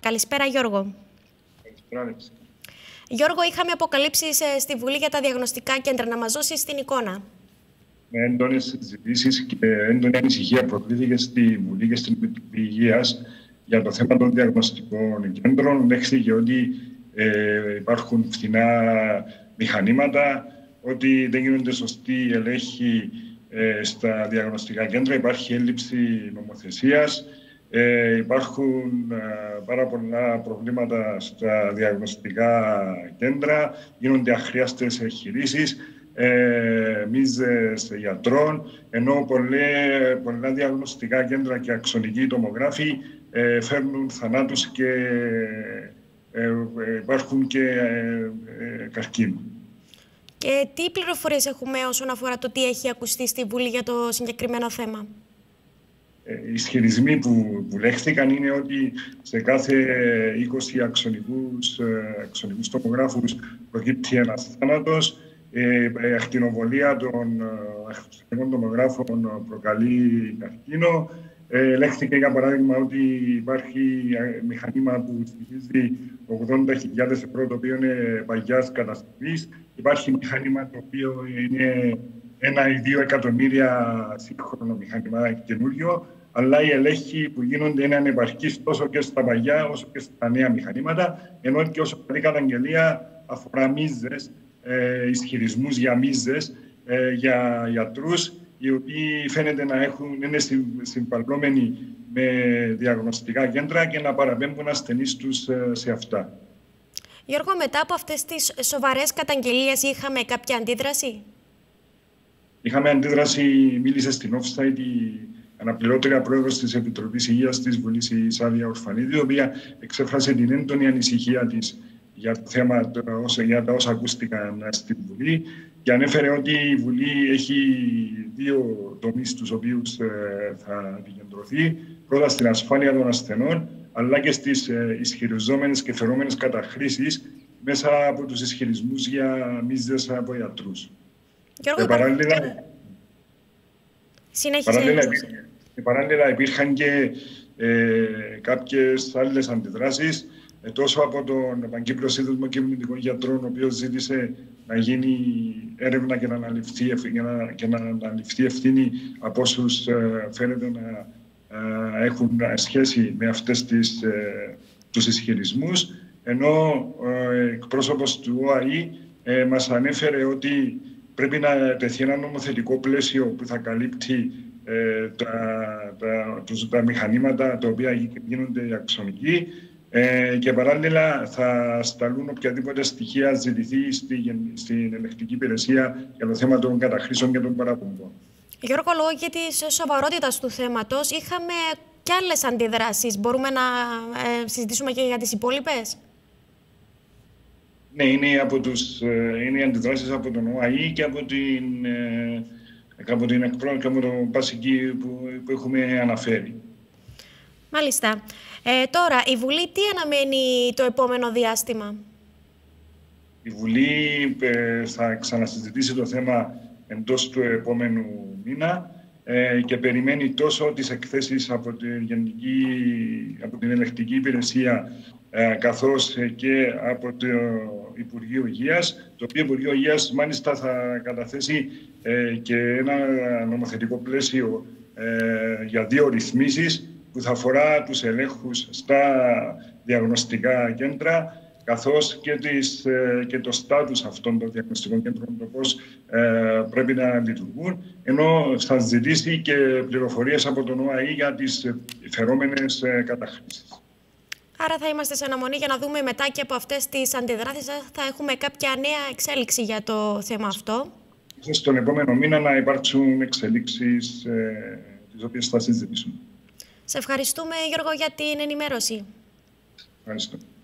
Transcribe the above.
Καλησπέρα, Γιώργο. Καλησπέρα. Γιώργο, είχαμε αποκαλύψεις στη Βουλή για τα διαγνωστικά κέντρα. Να μας δώσεις την εικόνα. Με έντονες συζητήσεις και έντονη ανησυχία προκλήθηκε στη Βουλή και στην Επιτροπή Υγείας για το θέμα των διαγνωστικών κέντρων. Δέχθηκε ότι υπάρχουν φθηνά μηχανήματα, ότι δεν γίνονται σωστοί ελέγχοι στα διαγνωστικά κέντρα, υπάρχει έλλειψη νομοθεσίας, υπάρχουν πάρα πολλά προβλήματα στα διαγνωστικά κέντρα, γίνονται αχρίαστες εγχειρήσεις, μίζες γιατρών, ενώ πολλά διαγνωστικά κέντρα και αξονικοί τομογράφοι φέρνουν θανάτους και υπάρχουν και καρκίνο. Και τι πληροφορίες έχουμε όσον αφορά το τι έχει ακουστεί στη Βουλή για το συγκεκριμένο θέμα? Οι ισχυρισμοί που λέχθηκαν είναι ότι σε κάθε 20 αξονικούς τομογράφους προκύπτει ένας θάνατος. Η ακτινοβολία των αξονικών τομογράφων προκαλεί καρκίνο. Λέχθηκε για παράδειγμα ότι υπάρχει μηχανήμα που στοιχίζει 80.000 ευρώ, το οποίο είναι παγιάς κατασκευής. Υπάρχει μηχανήμα το οποίο είναι 1 ή 2 εκατομμύρια σύγχρονο μηχανήμα καινούριο, αλλά οι ελέγχοι που γίνονται είναι ανεπαρκείς τόσο και στα παγιά όσο και στα νέα μηχανήματα, ενώ και όσο καλή καταγγελία αφορά μίζες, ισχυρισμούς για μίζες, για γιατρούς, οι οποίοι φαίνεται να είναι συμπαλλόμενοι με διαγνωστικά κέντρα και να παραπέμπουν ασθενείς τους σε αυτά. Γιώργο, μετά από αυτές τις σοβαρές καταγγελίες είχαμε κάποια αντίδραση? Είχαμε αντίδραση, μίλησε στην Offside η αναπληρώτρια πρόεδρος της Επιτροπής Υγείας της Βουλής, η Σάβια Ορφανίδη, η οποία εξέφρασε την έντονη ανησυχία της για το θέμα, για τα όσα ακούστηκαν στην Βουλή, και ανέφερε ότι η Βουλή έχει 2 τομείς στους οποίους θα επικεντρωθεί. Πρώτα στην ασφάλεια των ασθενών, αλλά και στις ισχυριζόμενες και φερόμενες καταχρήσεις μέσα από τους ισχυρισμούς για μίζες από γιατρούς. Γιώργο, παράλληλα υπήρχαν και κάποιες άλλες αντιδράσεις, τόσο από τον Παγκύπριο Σύνδεσμο Κυβερνητικών Γιατρών, ο οποίος ζήτησε να γίνει έρευνα και να αναλυφθεί ευθύνη από όσους φαίνεται να έχουν σχέση με αυτές τους ισχυρισμούς, ενώ εκπρόσωπος του ΟΑΗ μας ανέφερε ότι πρέπει να τεθεί ένα νομοθετικό πλαίσιο που θα καλύπτει τα μηχανήματα τα οποία γίνονται αξονικοί, και παράλληλα θα σταλούν οποιαδήποτε στοιχεία ζητηθεί στην ελεκτική υπηρεσία για το θέμα των καταχρήσεων και των παραπομπών. Γιώργο, λόγω και της σοβαρότητας του θέματος, είχαμε και άλλες αντιδράσεις. Μπορούμε να συζητήσουμε και για τις υπόλοιπες? Ναι, είναι οι αντιδράσεις από τον ΟΑΗ και από την εκπρόσωπη και από τον Πασική που έχουμε αναφέρει. Μάλιστα. Τώρα, η Βουλή τι αναμένει το επόμενο διάστημα? Η Βουλή θα ξανασυζητήσει το θέμα εντός του επόμενου μήνα και περιμένει τόσο τις εκθέσεις από την ελεκτική υπηρεσία καθώς και από το Υπουργείο Υγείας, το οποίο Υπουργείο Υγείας μάλιστα θα καταθέσει και ένα νομοθετικό πλαίσιο για 2 ρυθμίσεις που θα αφορά τους ελέγχους στα διαγνωστικά κέντρα, καθώς και το στάτους αυτών των διαγνωστικών κέντρων, το πώς πρέπει να λειτουργούν, ενώ θα ζητήσει και πληροφορίες από τον ΟΑΗ για τις φερόμενες καταχρήσεις. Άρα θα είμαστε σε αναμονή για να δούμε μετά και από αυτές τις αντιδράσεις θα έχουμε κάποια νέα εξέλιξη για το θέμα αυτό. Στον επόμενο μήνα να υπάρξουν εξελίξεις τις οποίες θα συζητήσουμε. Σε ευχαριστούμε, Γιώργο, για την ενημέρωση. Ευχαριστώ.